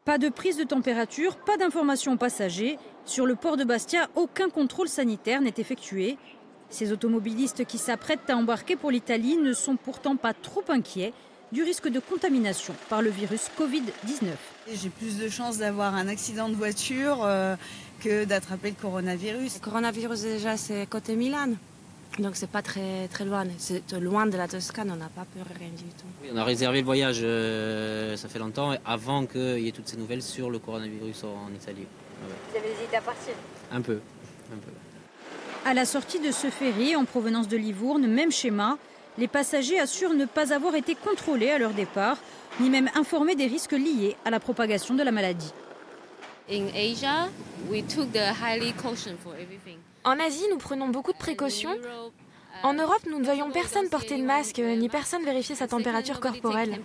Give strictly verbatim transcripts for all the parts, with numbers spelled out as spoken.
Pas de prise de température, pas d'information aux passagers. Sur le port de Bastia, aucun contrôle sanitaire n'est effectué. Ces automobilistes qui s'apprêtent à embarquer pour l'Italie ne sont pourtant pas trop inquiets du risque de contamination par le virus Covid dix-neuf. J'ai plus de chances d'avoir un accident de voiture euh, que d'attraper le coronavirus. Le coronavirus déjà c'est côté Milan. Donc c'est pas très, très loin, c'est loin de la Toscane, on n'a pas peur, rien du tout. Oui, on a réservé le voyage, euh, ça fait longtemps, avant qu'il y ait toutes ces nouvelles sur le coronavirus en Italie. Ouais. Vous avez hésité à partir? Un peu, un peu. À la sortie de ce ferry en provenance de Livourne, même schéma, les passagers assurent ne pas avoir été contrôlés à leur départ, ni même informés des risques liés à la propagation de la maladie. In Asia, we took the highly caution for everything. En Asie, nous prenons beaucoup de précautions. En Europe, nous ne voyons personne porter de masque, ni personne vérifier sa température corporelle.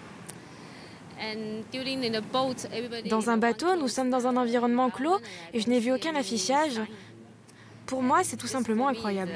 Dans un bateau, nous sommes dans un environnement clos et je n'ai vu aucun affichage. Pour moi, c'est tout simplement incroyable.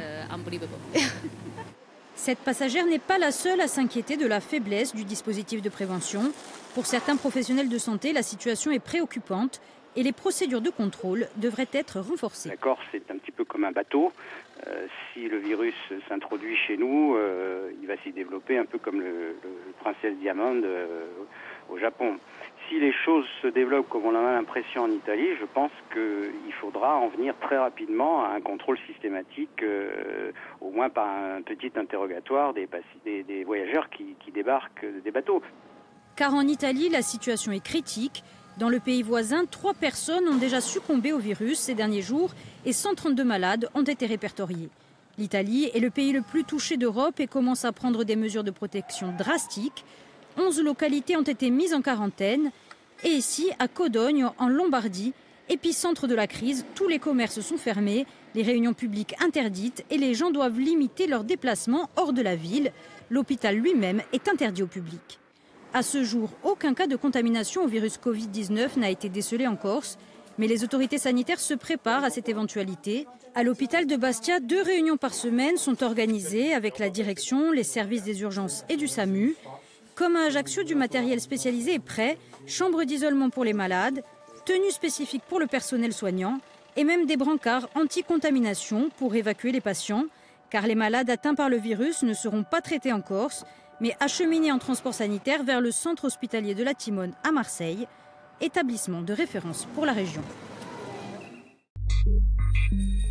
Cette passagère n'est pas la seule à s'inquiéter de la faiblesse du dispositif de prévention. Pour certains professionnels de santé, la situation est préoccupante et les procédures de contrôle devraient être renforcées. D'accord, c'est un petit peu comme un bateau. Euh, si le virus s'introduit chez nous, euh, il va s'y développer un peu comme le, le, le Princesse Diamond euh, au Japon. Si les choses se développent comme on a l'impression en Italie, je pense qu'il faudra en venir très rapidement à un contrôle systématique, euh, au moins par un petit interrogatoire des, des, des voyageurs qui, qui débarquent des bateaux. Car en Italie, la situation est critique. Dans le pays voisin, trois personnes ont déjà succombé au virus ces derniers jours et cent trente-deux malades ont été répertoriés. L'Italie est le pays le plus touché d'Europe et commence à prendre des mesures de protection drastiques. onze localités ont été mises en quarantaine. Et ici, à Codogne, en Lombardie, épicentre de la crise, tous les commerces sont fermés, les réunions publiques interdites et les gens doivent limiter leurs déplacements hors de la ville. L'hôpital lui-même est interdit au public. À ce jour, aucun cas de contamination au virus Covid dix-neuf n'a été décelé en Corse, mais les autorités sanitaires se préparent à cette éventualité. À l'hôpital de Bastia, deux réunions par semaine sont organisées avec la direction, les services des urgences et du SAMU. Comme à Ajaccio, du matériel spécialisé est prêt, chambres d'isolement pour les malades, tenues spécifiques pour le personnel soignant et même des brancards anti-contamination pour évacuer les patients, car les malades atteints par le virus ne seront pas traités en Corse, mais acheminés en transport sanitaire vers le centre hospitalier de la Timone à Marseille, établissement de référence pour la région.